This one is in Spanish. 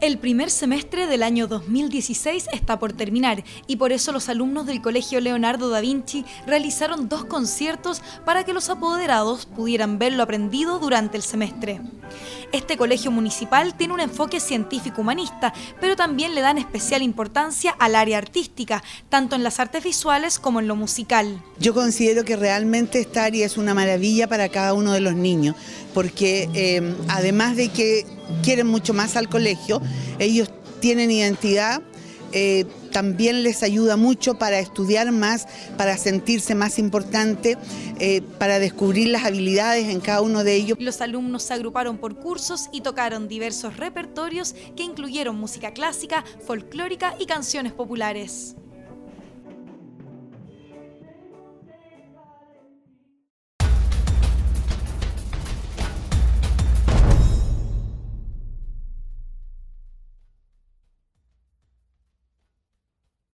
El primer semestre del año 2016 está por terminar y por eso los alumnos del Colegio Leonardo da Vinci realizaron 2 conciertos para que los apoderados pudieran ver lo aprendido durante el semestre. Este colegio municipal tiene un enfoque científico-humanista, pero también le dan especial importancia al área artística, tanto en las artes visuales como en lo musical. Yo considero que realmente esta área es una maravilla para cada uno de los niños, porque además de que quieren mucho más al colegio, ellos tienen identidad, también les ayuda mucho para estudiar más, para sentirse más importante, para descubrir las habilidades en cada uno de ellos. Los alumnos se agruparon por cursos y tocaron diversos repertorios que incluyeron música clásica, folclórica y canciones populares.